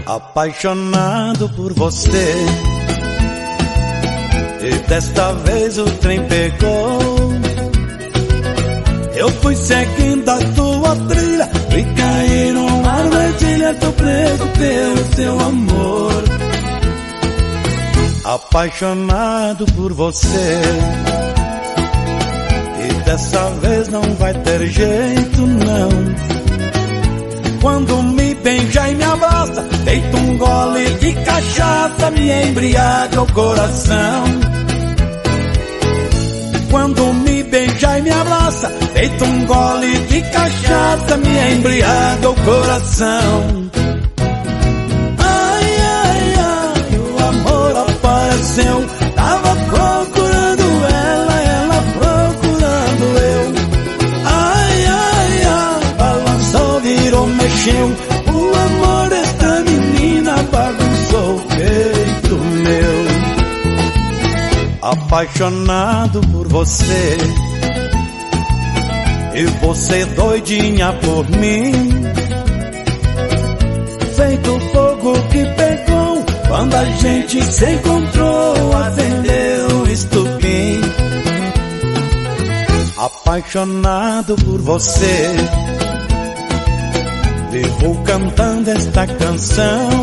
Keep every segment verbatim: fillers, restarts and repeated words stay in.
Apaixonado por você, e desta vez o trem pegou. Eu fui seguindo a tua trilha e caí numa armadilha. Tô preso pelo teu amor. Apaixonado por você, e dessa vez não vai ter jeito não. Quando me beija e me abraça, deito um gole de cachaça, me embriaga o coração. Quando me beija e me abraça, deito um gole de cachaça, me embriaga o coração. Ai, ai, ai, o amor apareceu. Tava procurando ela, ela procurando eu. Ai, ai, ai, balançou, virou, mexeu. O amor desta menina bagunçou o peito meu. Apaixonado por você, e você doidinha por mim. Feito fogo que pegou, quando a gente se encontrou, acendeu o estupim. Apaixonado por você, vivo cantando esta canção.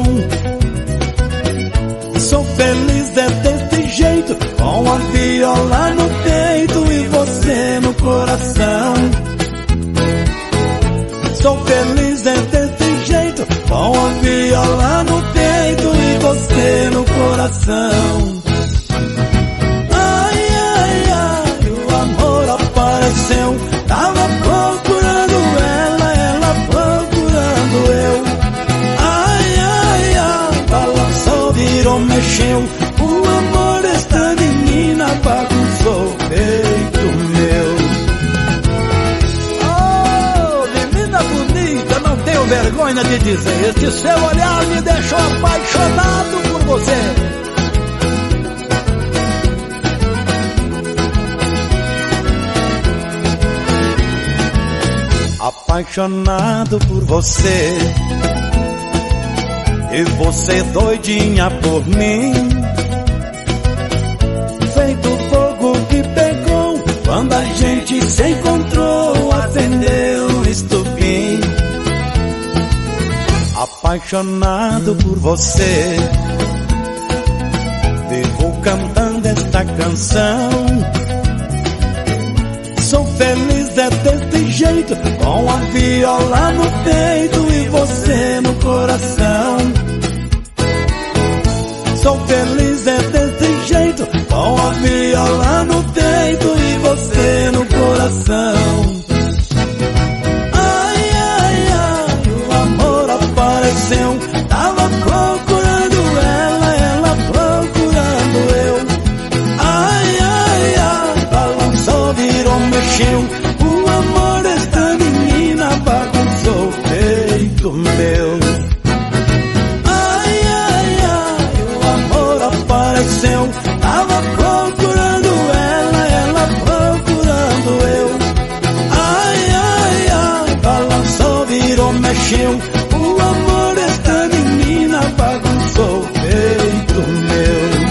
Sou feliz é desse jeito, com a viola no peito e você no coração. Sou feliz é desse jeito, com a viola no peito e você no coração. Ai, ai, ai, o amor apareceu. Tava procurando ela, ela procurando eu. Ai, ai, ai, balançou, virou, mexeu. O amor desta menina bagunçou o peito meu. Oh, menina bonita, não tenho vergonha de dizer, este seu olhar me deixou apaixonado por você. Apaixonado por você, e você doidinha por mim. Feito fogo que pegou, quando a gente se encontrou, acendeu o estupim. Apaixonado por você, vivo cantando esta canção. Sou feliz é desse jeito, com a viola no peito e você no coração. Sou feliz é desse jeito, com a viola no peito e você no coração. Ai, ai, ai, o amor apareceu. Tava procurando ela, ela procurando eu. Ai, ai, ai, balançou, virou, mexeu. O amor desta menina bagunçou o peito meu. Tava procurando ela, ela procurando eu. Ai, ai, ai, balançou, virou, mexeu. O amor desta menina bagunçou o peito meu.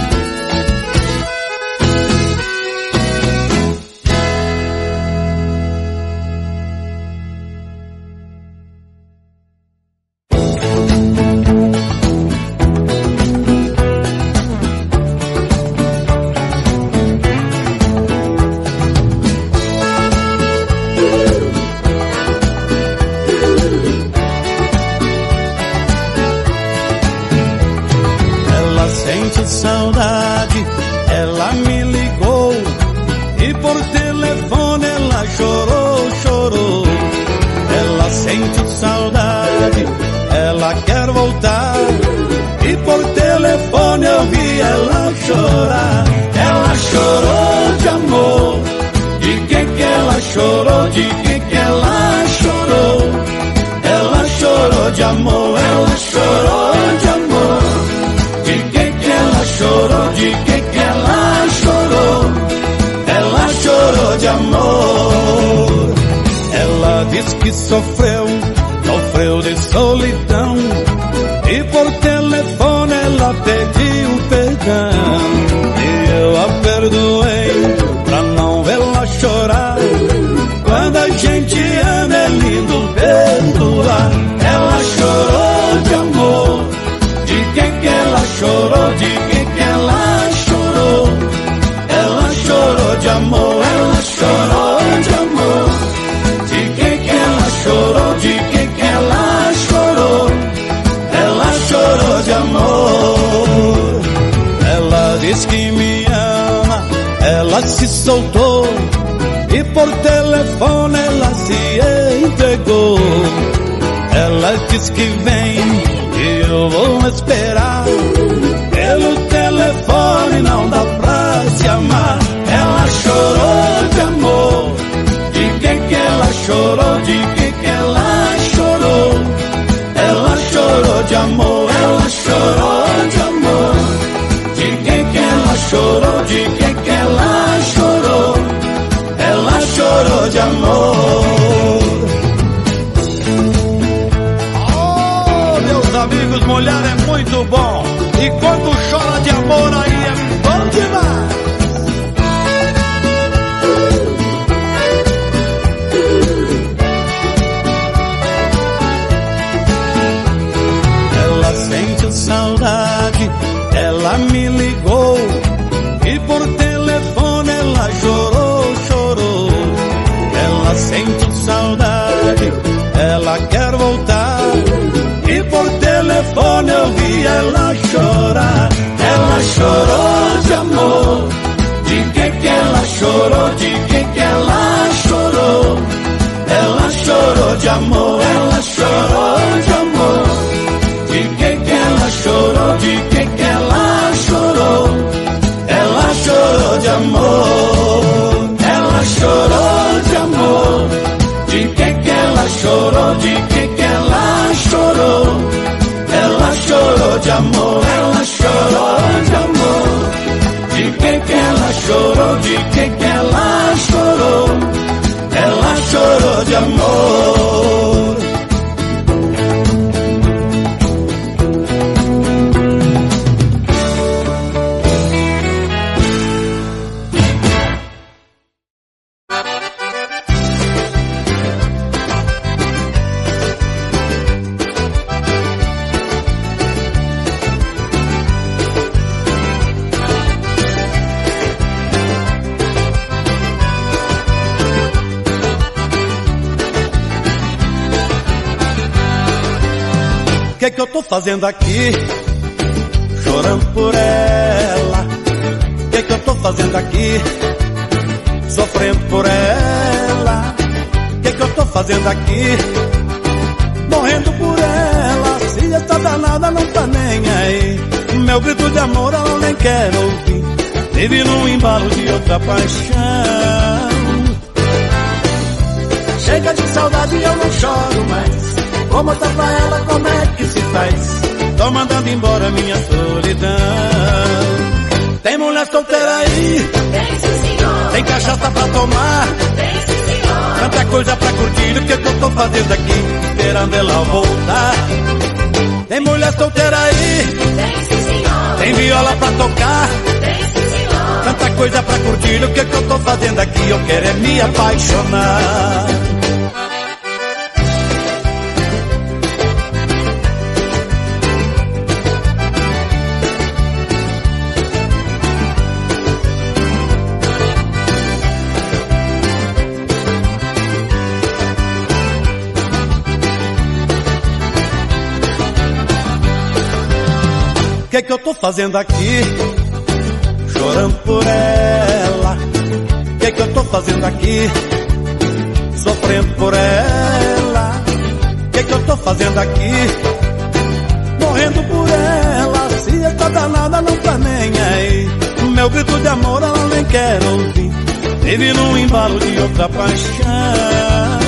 Saudade, ela me ligou e por telefone ela chorou, chorou. Ela sente saudade, ela quer voltar e por telefone eu vi ela chorar. Ela chorou de amor, de que que ela chorou, de que que ela chorou. Ela chorou de amor, ela chorou de amor. Chorou, de que que ela chorou? Ela chorou de amor. Ela diz que sofreu sofreu de solidão e por telefone ela pediu perdão. E eu a perdoei pra não vê-la chorar. Quando a gente ama é lindo perdoar. Ela chorou de amor, de quem que ela chorou, de quem que ela chorou. Ela chorou de amor, ela chorou de amor. De quem que ela chorou, de quem que ela chorou. Ela chorou de amor. Ela diz que me ama, ela se soltou e por telefone ela se entregou. Ela diz que vem e eu vou esperar. Pelo telefone não dá pra se amar. Ela chorou de amor, de quem que ela chorou, de quem que ela chorou. Ela chorou de amor, ela chorou de amor. De quem que ela chorou, de quem que ela chorou. Ela chorou de amor. Oh, meus amigos, mulher é muito bom. E quando chora de amor aí é bom demais. Ela sente saudade, ela me ligou e por telefone ela chorou, chorou. Ela sente saudade, ela quer voltar e por telefone eu vi ela chorar. Ela chorou de amor, de quem que ela chorou, de quem que ela chorou. Ela chorou de amor, ela chorou de amor. De quem que ela chorou, de quem que ela chorou. Ela chorou de amor. Ela chorou de amor. De quem que ela chorou, de quem que ela chorou. Ela chorou de amor, ela chorou de amor. De quem que ela chorou, de quem que ela chorou. Ela chorou de amor. O que que eu tô fazendo aqui, chorando por ela? O que que eu tô fazendo aqui, sofrendo por ela? O que que eu tô fazendo aqui, morrendo por ela? Se essa danada não tá nem aí, meu grito de amor ela nem quer ouvir. Vive num embalo de outra paixão. Chega de saudade e eu não choro mais. Vou mostrar pra ela como é que se faz. Tô mandando embora minha solidão. Tem mulher solteira aí? Tem sim, senhor. Tem cachaça pra tomar? Tem sim, senhor. Tanta coisa pra curtir. O que que eu tô fazendo aqui, esperando ela voltar? Tem mulher solteira aí? Tem sim, senhor. Tem viola pra tocar? Tem sim, senhor. Tanta coisa pra curtir. O que que eu tô fazendo aqui, eu quero é me apaixonar. O que que eu tô fazendo aqui, chorando por ela? O que que eu tô fazendo aqui, sofrendo por ela? O que que eu tô fazendo aqui, morrendo por ela? Se essa danada não tá nem aí, meu grito de amor ela nem quer ouvir. Vive num embalo de outra paixão.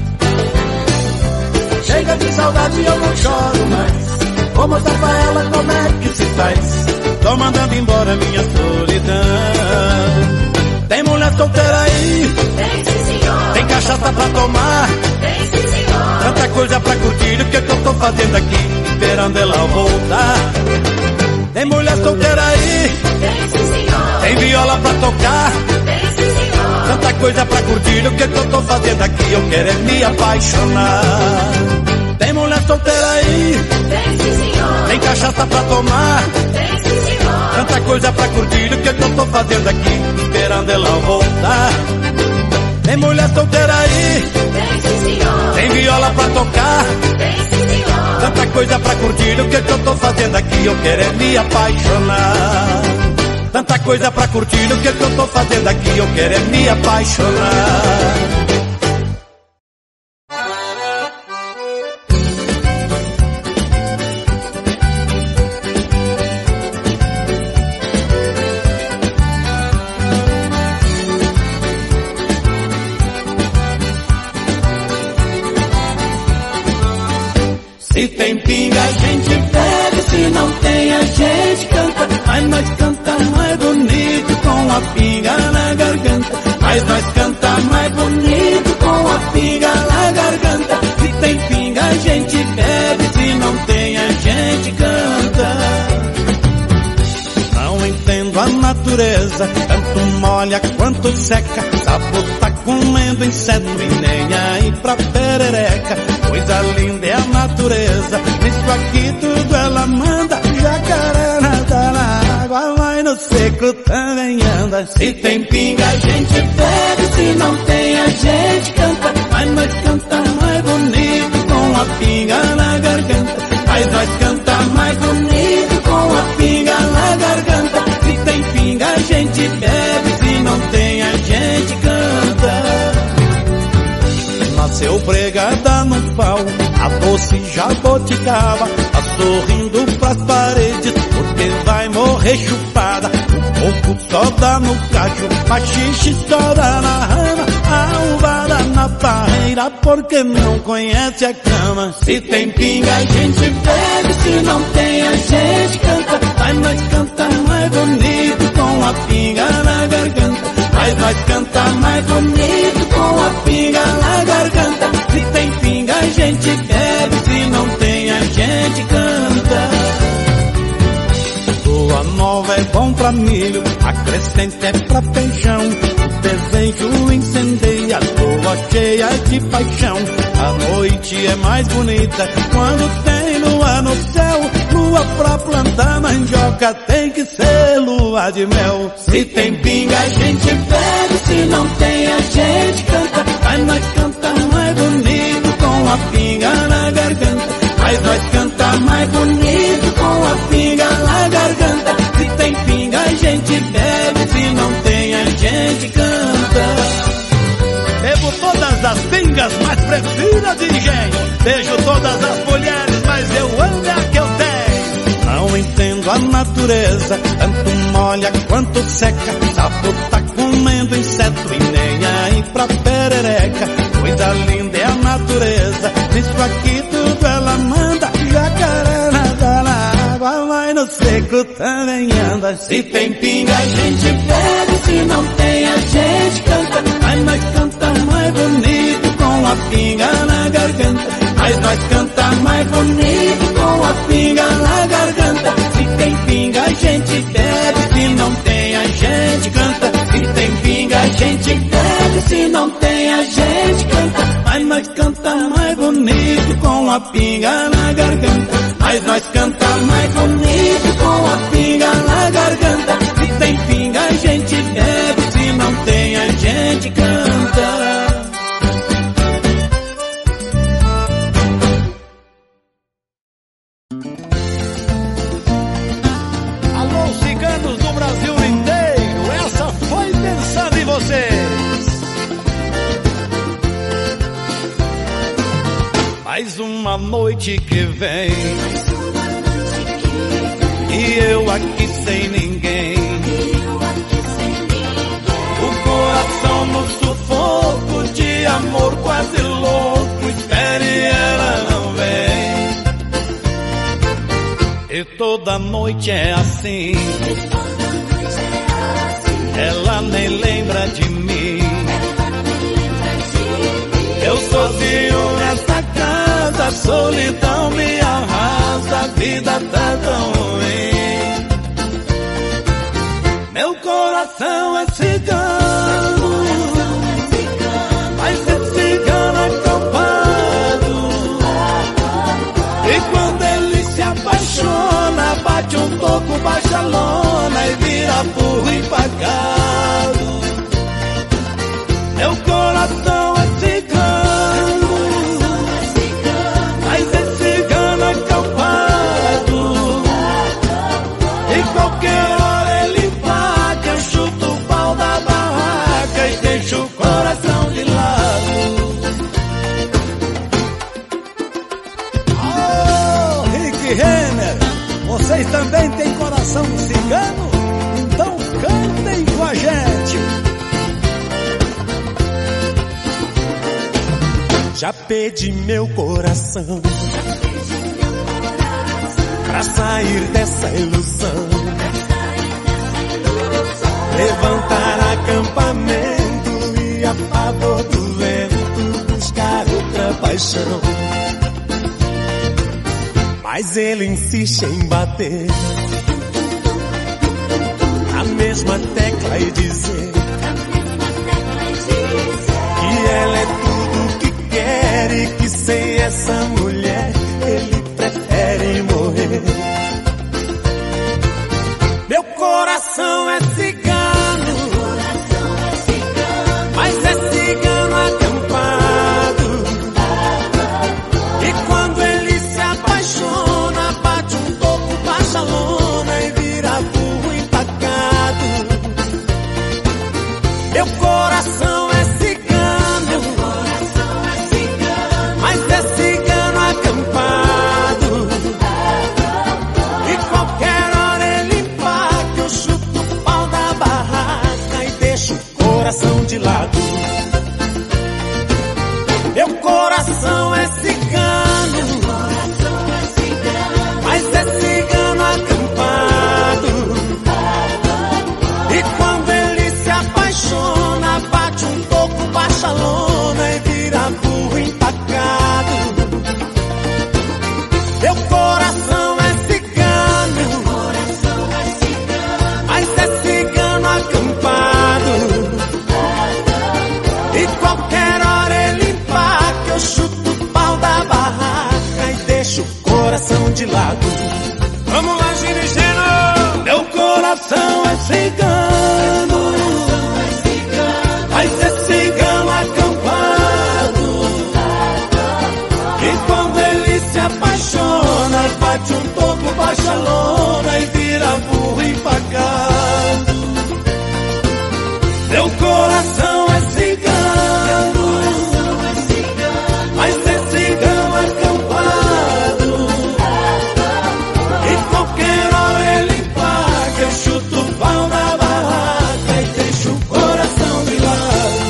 Chega de saudade e eu não choro mais. Vou mostrar pra ela como é que se faz. Tô mandando embora minha solidão. Tem mulher solteira aí? Tem sim, senhor. Tem cachaça pra tomar? Tem sim, senhor. Tanta coisa pra curtir. que que eu tô fazendo aqui, esperando ela voltar. Tem mulher solteira aí, Tem sim, senhor. tem viola pra tocar, Tem sim, senhor. tanta coisa pra curtir. O que que eu tô fazendo aqui, eu quero é me apaixonar. Tem mulher solteira aí, Tem sim, senhor. tem cachaça pra tomar, Tem sim, senhor. tanta coisa pra curtir. O que que eu tô fazendo aqui, esperando ela voltar. Tem mulher solteira aí, Tem sim, senhor. tem viola pra tocar, Tem sim, senhor. tanta coisa pra curtir. O que que eu tô fazendo aqui, eu quero é me apaixonar. Tanta coisa pra curtir. O que que eu tô fazendo aqui, eu quero é me apaixonar. Se tem pinga a gente bebe, se não tem a gente canta. Mas nós canta mais bonito com a pinga na garganta. Mas nós canta mais bonito com a pinga na garganta. Se tem pinga a gente bebe, se não tem a gente canta. Não entendo a natureza, tanto molha quanto seca. Sapo tá comendo inseto e nem aí pra perereca. Coisa linda é a natureza, nisso aqui tudo ela manda. Jacaré nada na água, vai no seco também anda. Se tem pinga a gente bebe, se não tem a gente canta. Mas nós canta mais bonito com a pinga na garganta. Mas nós canta mais bonito com a pinga na garganta. Se tem pinga a gente bebe, se não tem a gente canta. Nasceu pregada no pau, a doce jaboticaba, tá sorrindo pras paredes, porque vai morrer chupada. O coco só dá no cacho, machixe só dá na rama, a uvada na parreira, porque não conhece a cama. Se tem pinga a gente bebe, se não tem a gente canta. Mas nós canta mais bonito com a pinga na garganta. Mas nós canta mais bonito com a pinga na garganta. Se tem pinga a gente bebe, se não tem a gente canta. Lua nova é bom pra milho, a crescente é pra feijão. O desejo incendeia, lua cheia de paixão. A noite é mais bonita quando tem lua no céu. Lua pra plantar mandioca tem que ser lua de mel. Se tem pinga a gente bebe, se não tem a gente canta. Mas nós canta mais bonito com a pinga na garganta. Mas nós canta mais bonito com a pinga na garganta. Se tem pinga a gente bebe, se não tem a gente canta. Bebo todas as pingas, mas prefiro a de engenho. Beijo todas as mulheres, mas eu amo é a que eu tenho. Não entendo a natureza, tanto molha quanto seca. Sapo tá comendo inseto e nem aí pra perereca. Coisa linda é a natureza, nisso aqui tudo ela manda. Jacaré nada na água, vai no seco também anda. Se tem pinga a gente bebe, se não tem a gente canta. Mas nós canta mais bonito com a pinga na garganta. Mas nós canta mais bonito com a pinga na garganta. Se tem pinga a gente bebe, se não tem a gente canta. Se tem pinga a gente bebe, se não tem a gente canta. Mas nós canta mais bonito com a pinga na garganta. Mas nós canta mais bonito com a pinga na garganta. Se tem pinga a gente bebe, se não tem a gente canta. Alô, ciganos do Brasil inteiro, essa foi pensando em vocês. Mais uma noite que vem e eu aqui sem ninguém. O coração no sufoco de amor quase louco, espere e ela não vem. E toda noite é assim, ela nem lembra de mim. Eu sozinho nessa casa a solidão me arrasta, a vida tá tão ruim. Meu coração é cigano, mas é cigano acampado. E quando ele se apaixona, bate um toco, baixa a lona e vira burro empacado. Meu coração é cigano, mas é cigano acampado. E qualquer hora ele paga, eu chuto o pau da barraca e deixo o coração de lado. Oh, Rick Renner, vocês também têm coração cigano? Então cantem com a gente. Já pedi meu coração pra sair dessa ilusão, levantar acampamento e a favor do vento buscar outra paixão. Mas ele insiste em bater a mesma tecla e dizer que ela é tudo que quer e que sem essa mulher ele prefere morrer. Meu coração é cigano, mas é cigano acampado. E quando ele se apaixona, bate um toco, baixa a lona e vira burro empacado. Meu coração é cigano, mas é cigano acampado. E qualquer hora ele empaca, eu chuto o pau da barraca e deixo o coração de lado. Meu coração é cigano, mas é cigano acampado. E quando ele se apaixona, bate um toco, baixa a lona e vira burro empacado. Meu coração é cigano, mas é cigano acampado. E qualquer hora ele empaca, eu chuto o pau da barraca e deixo o coração de lado. Vamos lá, Ginigeno! Meu coração é cigano, mas é cigano acampado. E quando ele se apaixona, bate um toco, baixa a lona e vira burro empacado. Meu coração é cigano, mas é cigano acampado. E qualquer hora ele paga, eu chuto o pau da barraca e deixo o coração de lado.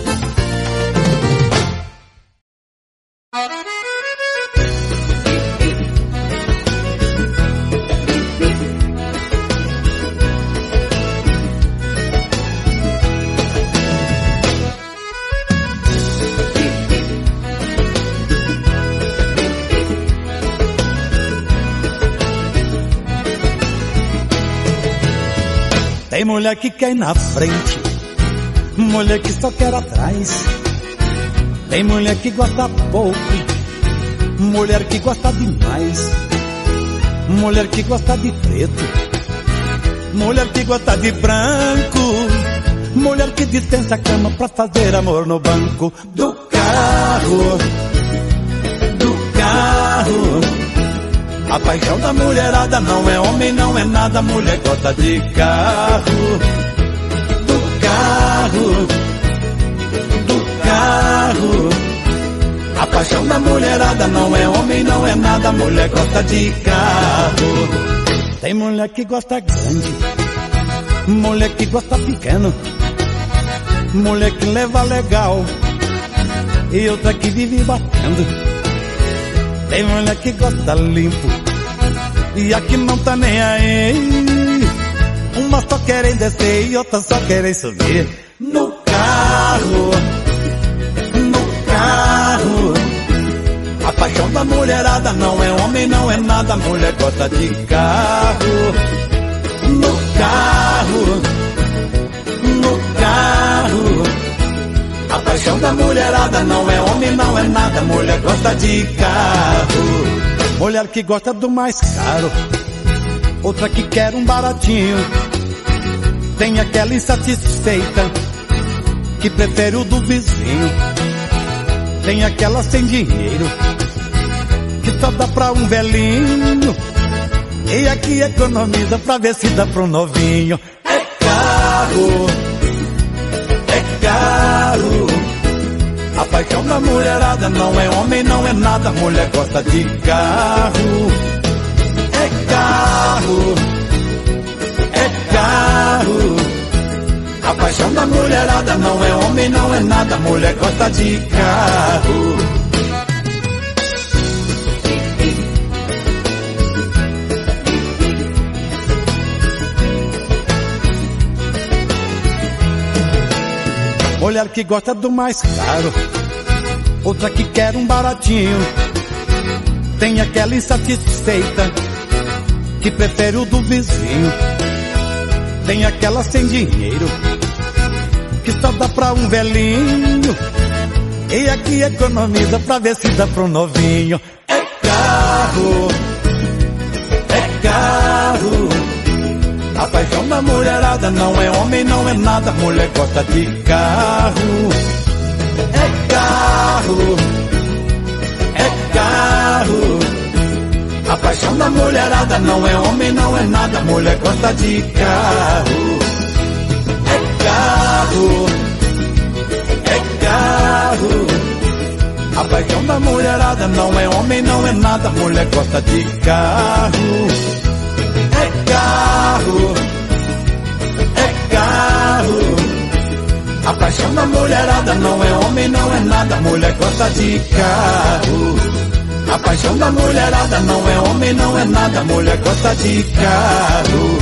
Tem mulher que quer ir na frente, mulher que só quer atrás. Tem mulher que gosta pouco, mulher que gosta demais. Mulher que gosta de preto, mulher que gosta de branco. Mulher que dispensa a cama pra fazer amor no banco do carro, do carro. A paixão da mulherada não é homem, não é nada. Mulher gosta de carro, do carro, do carro. A paixão da mulherada não é homem, não é nada. Mulher gosta de carro. Tem mulher que gosta grande, mulher que gosta pequeno. Mulher que leva legal e outra que vive batendo. Tem mulher que gosta limpo e a que não tá nem aí. Uma só querem descer e outra só querem subir no carro, no carro. A paixão da mulherada não é homem, não é nada. Mulher gosta de carro, no carro, no carro. A paixão da mulherada não é homem, não é nada. Mulher gosta de carro. Mulher que gosta do mais caro, outra que quer um baratinho. Tem aquela insatisfeita que prefere o do vizinho. Tem aquela sem dinheiro que só dá pra um velhinho. E aqui economiza pra ver se dá pra um novinho. É caro, é caro. A paixão da mulherada não é homem, não é nada. Mulher gosta de carro. É carro, é carro. A paixão da mulherada não é homem, não é nada. Mulher gosta de carro. Mulher que gosta do mais caro, outra que quer um baratinho. Tem aquela insatisfeita que prefere o do vizinho. Tem aquela sem dinheiro que só dá pra um velhinho. E aqui economiza pra ver se dá pra um novinho. É carro, é carro. A paixão da mulherada não é homem, não é nada. Mulher gosta de carro. É carro, é carro. A paixão da mulherada não é homem, não é nada. Mulher gosta de carro. É carro, é carro. A paixão da mulherada não é homem, não é nada. Mulher gosta de carro. É carro, é carro. A paixão da mulherada não é homem, não é nada. Mulher gosta de carro. A paixão da mulherada não é homem, não é nada. Mulher gosta de carro.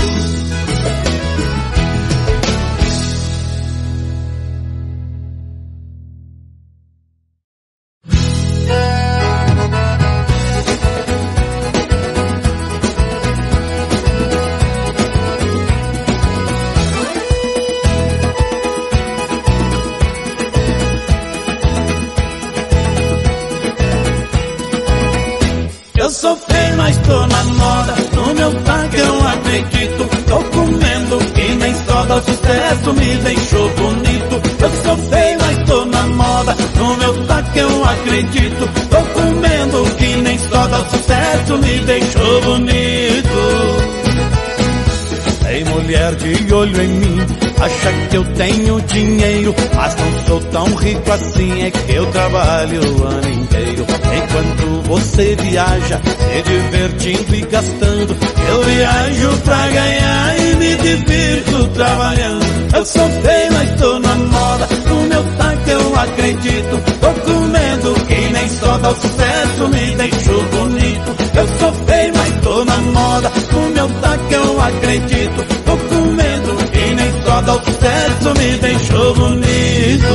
Eu sou feio, mas tô na moda. No meu tanque eu acredito. Tô comendo que nem soda. O sucesso me deixou bonito. Eu sou feio, mas tô na moda. No meu tanque eu acredito. Tô comendo que nem soda. O sucesso me deixou bonito. Tem mulher de olho em mim, acha que eu tenho dinheiro, mas não sou tão rico assim, é que eu trabalho o ano inteiro. Enquanto você viaja, se divertindo e gastando, eu viajo pra ganhar e me divirto trabalhando. Eu sou feio, mas tô na moda, no meu tanque eu acredito. Tô comendo que nem soda, o sucesso me deixou bonito. Eu sou feio, mas tô na moda, no meu tanque eu acredito. Tô comendo que nem soda, o sucesso me deixou bonito.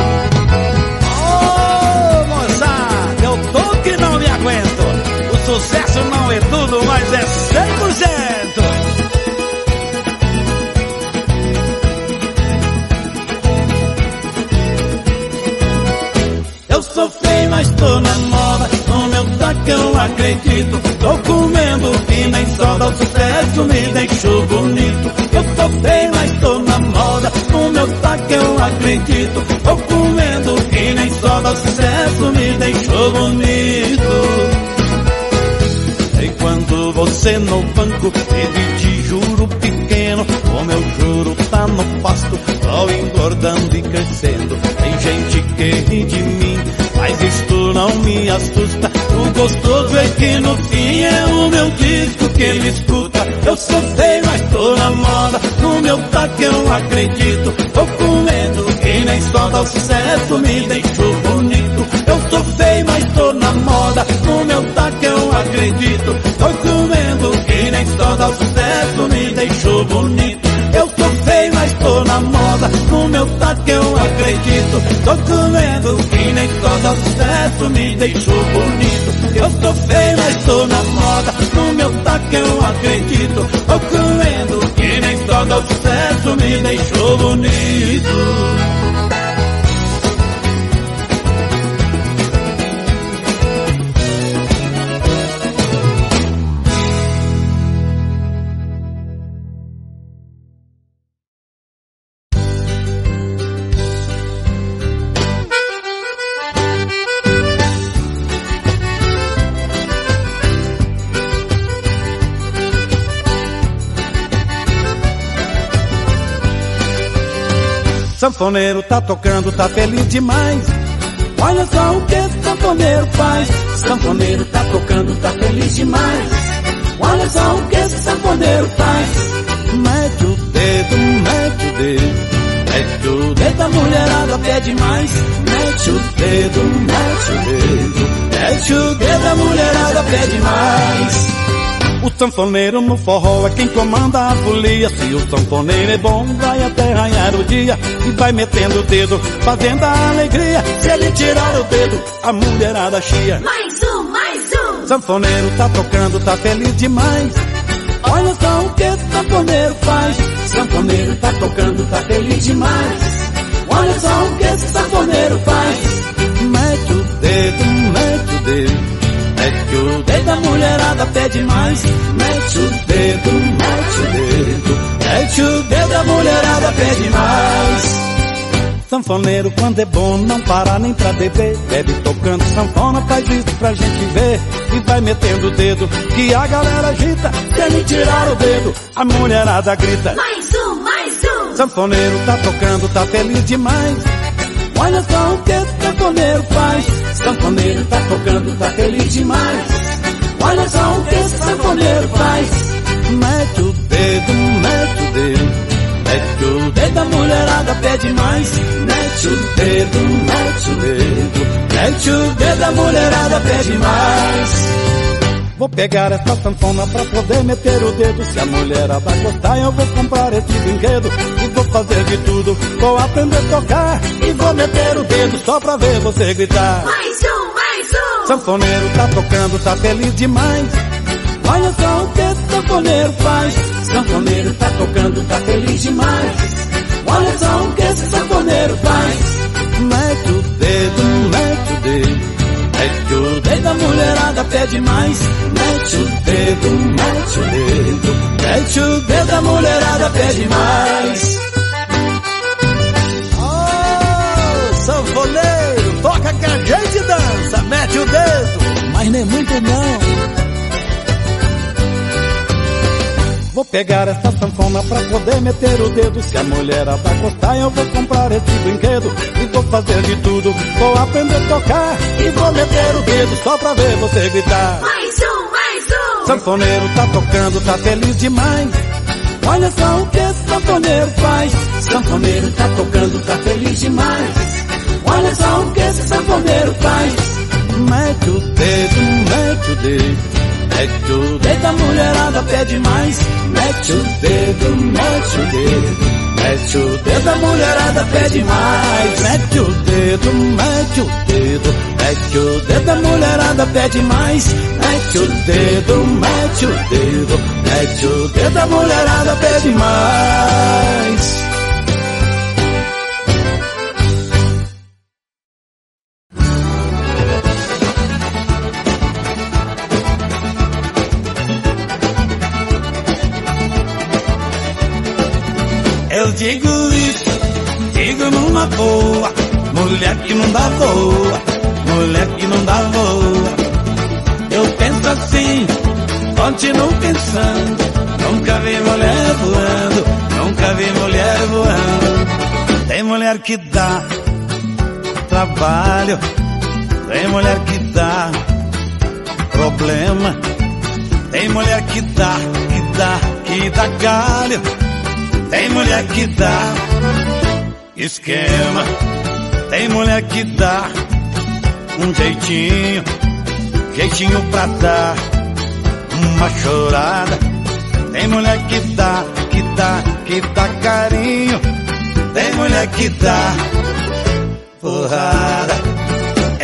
Ô, moçada, eu tô que não me aguento. O sucesso não é tudo, mas é cem por cento. Eu sou feio, mas tô na moda, no meu tanque eu acredito. Tô comendo que nem soda, o sucesso me deixou bonito. Eu sou feio, mas tô na moda, no meu tanque eu acredito. Tô comendo que nem soda, o sucesso me deixou bonito. Enquanto você no banco vive de juro pequeno, o meu juro tá no pasto, só engordando e crescendo. Tem gente que ri de mim, mas isto não me assusta. O gostoso é que no fim é o meu disco que ele escuta. Eu sou feio, mas tô na moda, no meu taque eu acredito. Tô comendo que nem soda, o sucesso me deixou bonito. Eu sou feio, mas tô na moda, no meu taque eu acredito. Tô comendo que nem soda, o sucesso me deixou bonito. Eu sou feio, mas tô na moda, no meu taque eu acredito. Tô comendo que nem soda, o sucesso sucesso me deixou bonito. Eu sou feio, mas tô na moda, no meu taco eu acredito. Tô comendo que nem soda, o sucesso me deixou bonito. Sanfoneiro tá tocando, tá feliz demais. Olha só o que esse sanfoneiro faz. Sanfoneiro tá tocando, tá feliz demais. Olha só o que esse sanfoneiro faz. Mete o dedo, mete o dedo, mete o dedo, a mulherada pede mais. Mete o dedo, mete o dedo, mete o dedo, a mulherada pede mais. O sanfoneiro no forró é quem comanda a folia. Se o sanfoneiro é bom, vai até raiar o dia e vai metendo o dedo, fazendo a alegria. Se ele tirar o dedo, a mulherada chia. Mais um, mais um. Sanfoneiro tá tocando, tá feliz demais. Olha só o que esse sanfoneiro faz. Sanfoneiro tá tocando, tá feliz demais. Olha só o que esse sanfoneiro faz. Mete o dedo, mete o dedo, mete o dedo, a mulherada pede mais. Mete o dedo, mete o dedo, mete o dedo, a mulherada pede mais. Sanfoneiro quando é bom não para nem pra beber. Bebe tocando sanfona, faz isso pra gente ver. E vai metendo o dedo, que a galera agita. Se ele tirar o dedo, a mulherada grita. Mais um, mais um. Sanfoneiro tá tocando, tá feliz demais. Olha só o que esse sanfoneiro faz. Sanfoneiro tá tocando, tá feliz demais. Olha só o que esse sanfoneiro faz. Mete o dedo, mete o dedo, mete o dedo, a mulherada pede mais. Mete o dedo, mete o dedo, mete o dedo, a mulherada pede mais. Vou pegar essa sanfona pra poder meter o dedo. Se a mulherada gostar, eu vou comprar esse brinquedo. E vou fazer de tudo, vou aprender a tocar. E vou meter o dedo só pra ver você gritar. Mais um, mais um. Sanfoneiro tá tocando, tá feliz demais. Olha só o que esse sanfoneiro faz. Sanfoneiro tá tocando, tá feliz demais. Olha só o que esse sanfoneiro faz. Mete o dedo, mete o dedo, mete o dedo, a mulherada pede mais. Mete o dedo, mete o dedo, mete o dedo, a mulherada pede mais. Oh, sanfoneiro, toca que a gente dança. Mete o dedo, mas nem muito não. Vou pegar essa sanfona pra poder meter o dedo. Se a mulherada gostar, eu vou comprar esse brinquedo. E vou fazer de tudo, vou aprender a tocar. E vou meter o dedo só pra ver você gritar. Mais um, mais um. Sanfoneiro tá tocando, tá feliz demais. Olha só o que esse sanfoneiro faz. Sanfoneiro tá tocando, tá feliz demais. Olha só o que esse sanfoneiro faz. Mete o dedo, mete o dedo, mete o dedo, a mulherada pede mais. Mete o dedo, mete o dedo, mete o dedo, a mulherada pede mais. Mete o dedo, mete o dedo, mete o dedo, a mulherada pede mais. Mete o dedo, mete o dedo, mete o dedo, a mulherada pede mais. Eu digo isso, digo numa boa. Mulher que não dá voa, mulher que não dá voa. Eu penso assim, continuo pensando. Nunca vi mulher voando, nunca vi mulher voando. Tem mulher que dá trabalho, tem mulher que dá problema. Tem mulher que dá, que dá, que dá galho. Tem mulher que dá esquema. Tem mulher que dá um jeitinho, jeitinho pra dar uma chorada. Tem mulher que dá, que dá, que dá carinho. Tem mulher que dá porrada.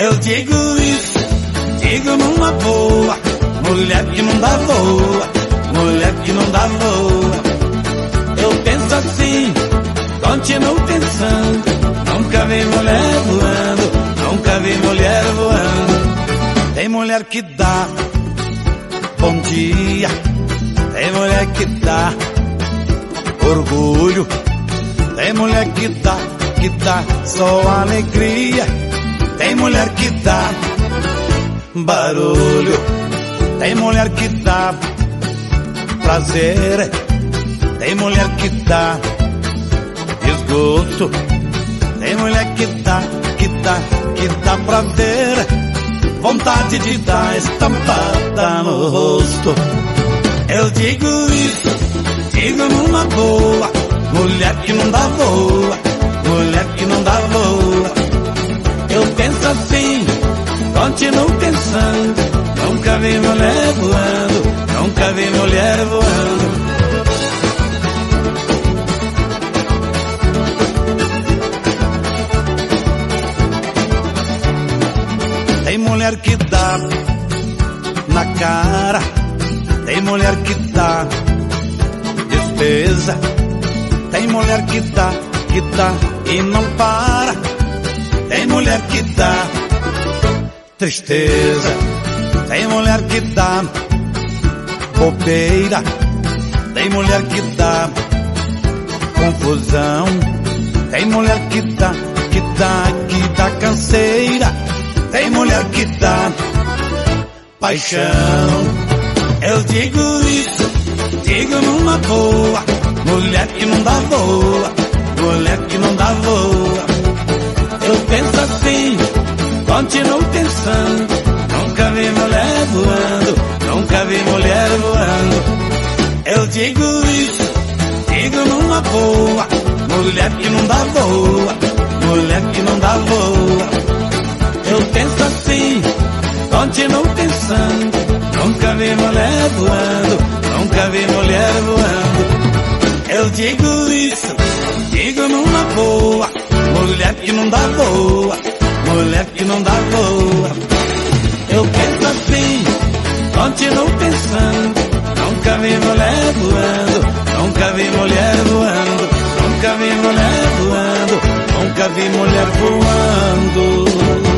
Eu digo isso, digo numa boa, mulher que não dá voa, mulher que não dá voa. Eu penso assim, continuo pensando, nunca vi mulher voando, nunca vi mulher voando. Tem mulher que dá bom dia, tem mulher que dá orgulho, tem mulher que dá, que dá só alegria, tem mulher que dá barulho, tem mulher que dá prazer, tem mulher que dá desgosto, tem mulher que dá, que dá, que dá pra ver, vontade de dar estampada no rosto. Eu digo isso, digo numa boa, mulher que não dá voa, mulher que não dá voa. Eu penso assim, continuo pensando, nunca vi mulher voando, nunca vi mulher voando. Tem mulher que dá na cara, tem mulher que dá despesa, tem mulher que dá, que dá e não para, tem mulher que dá tristeza, tem mulher que dá bobeira, tem mulher que dá confusão, tem mulher que dá, que dá, que dá canseira, tem mulher que dá paixão. Eu digo isso, digo numa boa, mulher que não dá voa, mulher que não dá voa. Eu penso assim, continuo pensando, nunca vi mulher voando, nunca vi mulher voando. Eu digo isso, digo numa boa, mulher que não dá voa, mulher que não dá voa. Eu penso assim, continuo pensando, nunca vi mulher voando, nunca vi mulher voando. Eu digo isso, digo numa boa, mulher que não dá voa, mulher que não dá voa. Eu penso assim, continuo pensando, nunca vi mulher voando, nunca vi mulher voando, nunca vi mulher voando, nunca vi mulher voando.